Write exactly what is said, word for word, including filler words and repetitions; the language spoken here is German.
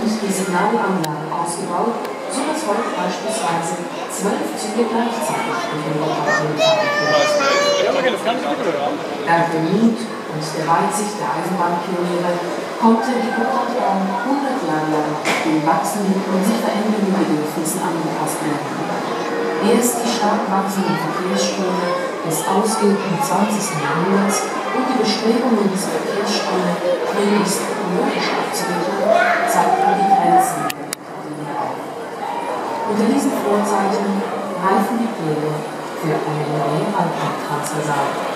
und die Signalanlagen ausgebaut, so dass heute beispielsweise zwölf Züge gleichzeitig durch den Wuppertal fahren. Dank dem Mut und der Weitsicht der Eisenbahnpioniere konnte die Gotthardbahn hundert Jahre lang den wachsenden und sich verändernden Bedürfnissen angepasst werden. Erst die stark wachsenden Verkehrsströme des ausgehenden zwanzigsten Jahrhunderts und die Bestrebungen, diese Verkehrsströme möglichst ökologisch abzuwickeln, zeigten die Grenzen der Technologie auf. Unter diesen Vorzeichen reifen die Pläne für eine neue Alpentransversal.